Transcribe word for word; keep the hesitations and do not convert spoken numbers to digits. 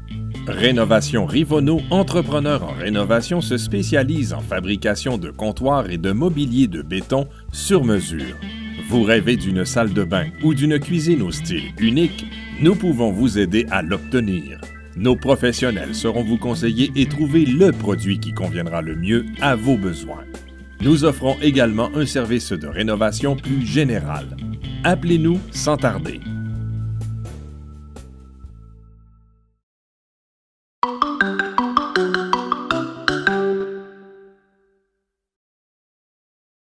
Rénovation Rivonneau, entrepreneur en rénovation, se spécialise en fabrication de comptoirs et de mobilier de béton sur mesure. Vous rêvez d'une salle de bain ou d'une cuisine au style unique? Nous pouvons vous aider à l'obtenir. Nos professionnels sauront vous conseiller et trouver le produit qui conviendra le mieux à vos besoins. Nous offrons également un service de rénovation plus général. Appelez-nous sans tarder.